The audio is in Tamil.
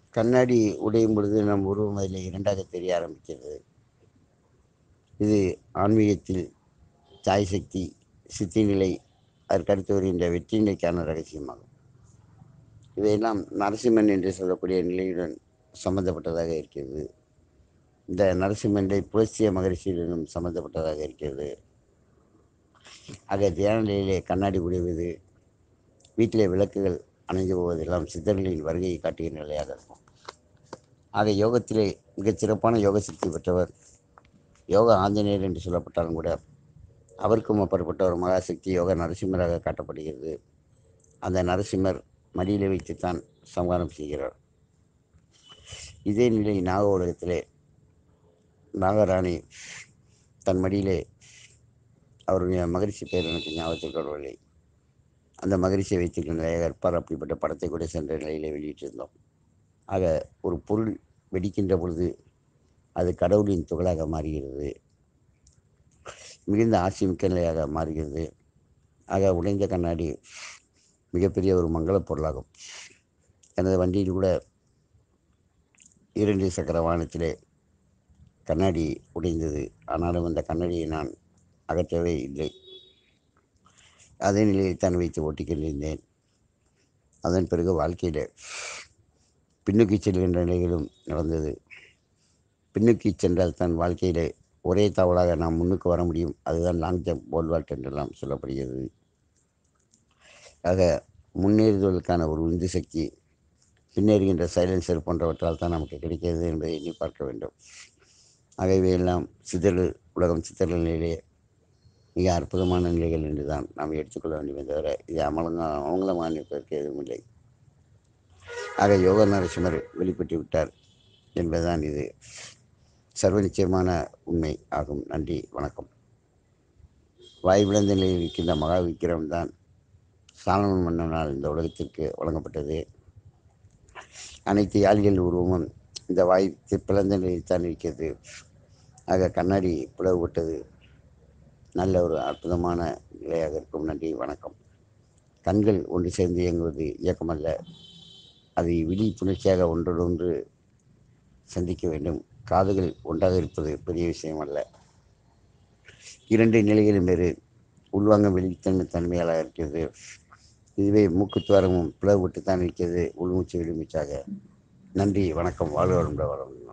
கண்ணாடி உடையும் பொழுது நம் உருவம் அதில் இரண்டாக தெரிய ஆரம்பிக்கிறது. இது ஆன்மீகத்தில் சாய் சக்தி, சித்தி நிலை, அதற்கடுத்து வருகின்ற வெற்றி நிலைக்கான ரகசியமாகும். இவையெல்லாம் நரசிம்மன் என்று சொல்லக்கூடிய நிலையுடன் சம்பந்தப்பட்டதாக இருக்கிறது. இந்த நரசிம்மன் நிலை புலஸ்திய மகரிஷியுடனும் சம்பந்தப்பட்டதாக இருக்கிறது. ஆக தியான நிலையிலே கண்ணாடி உடைவது, வீட்டிலே விளக்குகள் அணைந்து போவதெல்லாம் சித்தர்களின் வருகையை காட்டுகிற நிலையாக இருக்கும். ஆக யோகத்திலே மிகச் சிறப்பான யோக சக்தி பெற்றவர் யோக ஆஞ்சநேயர் என்று சொல்லப்பட்டாலும் கூட அவருக்கும் அப்பாற்பட்ட ஒரு மகாசக்தி யோக நரசிம்மராக காட்டப்படுகிறது. அந்த நரசிம்மர் மடியிலே வைத்துத்தான் சம்ஹாரம் செய்கிறார். இதே நிலை நாக உலகத்திலே நாகராணி தன் மடியிலே, அவருடைய மகரிஷி பெயர் எனக்கு ஞாபகத்தில் வரவில்லை, அந்த மகரிஷியை வைத்திருக்கிற நிலையாக இருப்பார். அப்படிப்பட்ட படத்தை கூட சென்ற நிலையிலே வெளியிட்டிருந்தோம். ஆக ஒரு பொருள் வெடிக்கின்ற பொழுது அது கடவுளின் துகளாக மாறுகிறது, மிகுந்த ஆசிமிக்க நிலையாக மாறுகிறது. ஆக உடைந்த கண்ணாடி மிகப்பெரிய ஒரு மங்களப் பொருளாகும். எனது வண்டியில் கூட 2 சக்கர வாகனத்திலே கண்ணாடி உடைந்தது. ஆனாலும் அந்த கண்ணாடியை நான் அகற்றவே இல்லை. அதே நிலையில் தான் வைத்து ஓட்டிக்கொண்டிருந்தேன். அதன் பிறகு வாழ்க்கையில் பின்னோக்கி செல்கின்ற நிலைகளும் நடந்தது. பின்னோக்கி சென்றால் தான் வாழ்க்கையில் ஒரே தாவலாக நாம் முன்னுக்கு வர முடியும். அதுதான் லாங் ஜம்ப், போல் வால்ட் என்றெல்லாம் சொல்லப்படுகிறது. ஆக முன்னேறுதலுக்கான ஒரு உந்து சக்தி பின்னேறுகின்ற சைலன்சர் போன்றவற்றால் தான் நமக்கு கிடைக்கிறது என்பதை எண்ணி பார்க்க வேண்டும். ஆகவே எல்லாம் சிதறல் உலகம், சித்தர்கள் நிலையிலே மிக அற்புதமான நிலைகள் என்று தான் நாம் எடுத்துக்கொள்ள வேண்டுமே தவிர இது அவங்களமாக நிற்பதற்கு எதுவும் இல்லை. ஆக யோக நரசிம்மர் வெளிப்பட்டு விட்டார் என்பதுதான் இது சர்வ நிச்சயமான உண்மை ஆகும். நன்றி, வணக்கம். வாய் விளந்த நிலையில் இருக்கின்ற மகா விக்கிரம் தான் சாலமன் மன்னனால் இந்த உலகத்திற்கு வழங்கப்பட்டது. அனைத்து யாழிகள் உருவமும் இந்த வாய் பிளந்த நிலையில் தான் இருக்கிறது. ஆக கண்ணாடி பிளவுபட்டது நல்ல ஒரு அற்புதமான நிலையாக இருக்கும். நன்றி, வணக்கம். கண்கள் ஒன்று சேர்ந்து இயங்குவது இயக்கமல்ல, அதை விழிப்புணர்ச்சியாக ஒன்றோடொன்று சந்திக்க வேண்டும். காதுகள் ஒன்றாக இருப்பது பெரிய விஷயம் அல்ல. 2 நிலைகளும் வேறு, உள்வாங்க வெளித்தன்மையாளர் இருக்கிறது. இதுவே மூக்குத்துவாரமும் பிளவுபட்டு தான் இருக்கிறது, உள்மூச்சு வெளிமூச்சாக. நன்றி, வணக்கம். வாழ்க வளமுடன்.